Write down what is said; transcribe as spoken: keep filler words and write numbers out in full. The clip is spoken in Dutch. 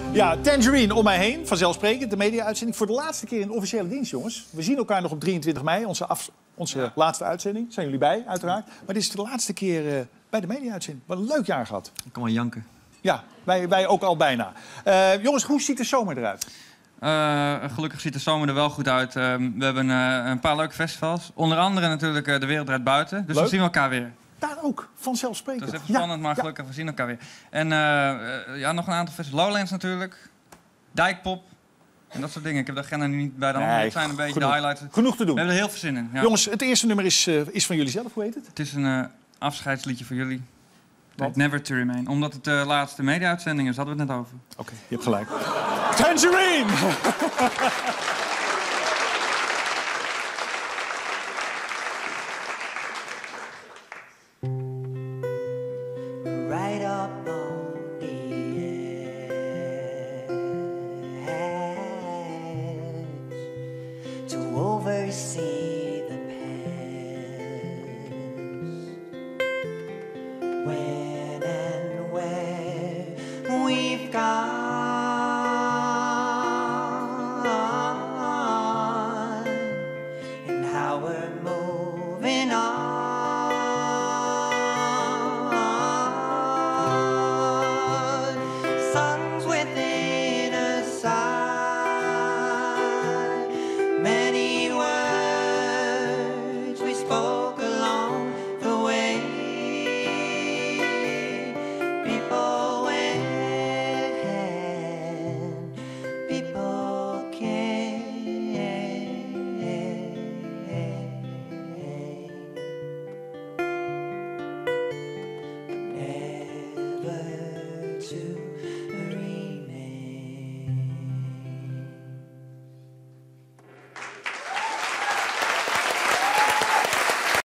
Ja, Tangerine om mij heen, vanzelfsprekend, de media-uitzending. Voor de laatste keer in de officiële dienst, jongens. We zien elkaar nog op drieëntwintig mei, onze, af, onze ja. laatste uitzending. Zijn jullie bij, uiteraard. Maar dit is de laatste keer uh, bij de media-uitzending. Wat een leuk jaar gehad. Ik kan wel janken. Ja, wij, wij ook al bijna. Uh, jongens, hoe ziet de zomer eruit? Uh, gelukkig ziet de zomer er wel goed uit. Uh, we hebben uh, een paar leuke festivals. Onder andere natuurlijk uh, De Wereld Draait Buiten. Dus leuk. we zien elkaar weer. Daar ook, vanzelfsprekend. Dat is even spannend, ja. maar gelukkig, we zien elkaar weer. En uh, uh, ja, nog een aantal festivals. Lowlands natuurlijk. Dijkpop. En dat soort dingen. Ik heb de agenda nu niet bij de hand. Nee, het zijn een beetje genoeg. de highlights. Genoeg te doen. We hebben er heel veel zin in. Ja. Jongens, het eerste nummer is, uh, is van jullie zelf. Hoe heet het? Het is een uh, afscheidsliedje voor jullie. Never to Remain. Omdat het de uh, laatste media-uitzending is, hadden we het net over. Oké, okay, je hebt gelijk. Tangerine!